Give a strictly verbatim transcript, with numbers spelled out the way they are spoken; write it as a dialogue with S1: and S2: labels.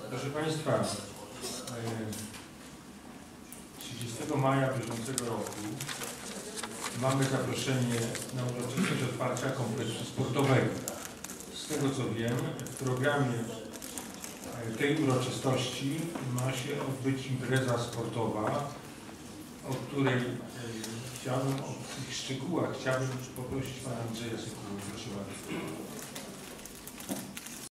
S1: Proszę Państwa, trzydziestego maja bieżącego roku mamy zaproszenie na uroczystość otwarcia kompleksu sportowego. Z tego co wiem, w programie tej uroczystości ma się odbyć impreza sportowa, o której chciałbym, o tych szczegółach chciałbym poprosić Pana Andrzeja Sekułę. Proszę bardzo.